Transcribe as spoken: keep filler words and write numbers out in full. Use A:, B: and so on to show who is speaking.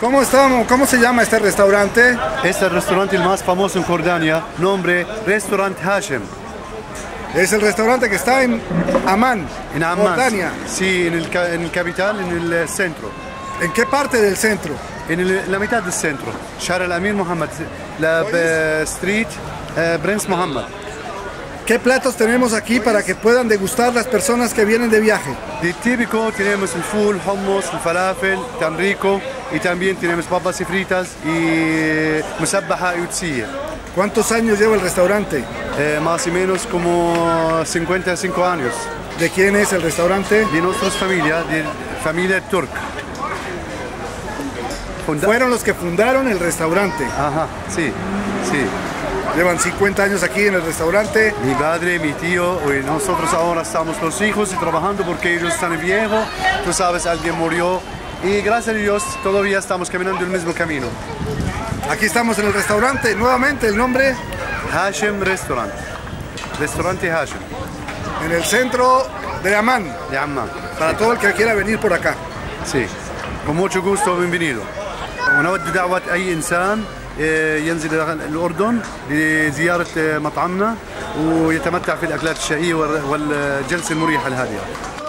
A: ¿Cómo estamos? ¿Cómo se llama este restaurante?
B: Este es el restaurante el más famoso en Jordania, nombre Restaurant Hashem.
A: Es el restaurante que está en Amán,
B: en Amán,
A: Jordania.
B: Sí, en el, en el capital, en el centro.
A: ¿En qué parte del centro?
B: En el, la mitad del centro. Shar al-Amir Mohammed, la uh, Street uh, Prince Mohammed.
A: ¿Qué platos tenemos aquí para que puedan degustar las personas que vienen de viaje?
B: De típico tenemos el full, hummus, el falafel, tan rico, y también tenemos papas y fritas y musabbaha y utsiyya.
A: ¿Cuántos años lleva el restaurante?
B: Eh, más o menos como cincuenta y cinco años.
A: ¿De quién es el restaurante?
B: De nuestras familias, de familia turca.
A: Funda Fueron los que fundaron el restaurante.
B: Ajá, sí, sí.
A: Llevan cincuenta años aquí en el restaurante.
B: Mi padre, mi tío, y nosotros ahora estamos los hijos y trabajando porque ellos están viejos. Tú sabes, alguien murió y gracias a Dios todavía estamos caminando el mismo camino.
A: Aquí estamos en el restaurante, nuevamente el nombre
B: Hashem Restaurant. Restaurante Hashem.
A: En el centro de Amán.
B: De Amán.
A: Para sí. Todo el que quiera venir por acá.
B: Sí, con mucho gusto, bienvenido. ونود دعوة أي إنسان ينزل الأردن لزيارة مطعمنا ويتمتع في الأكلات الشهية والجلسة المريحة الهادئة.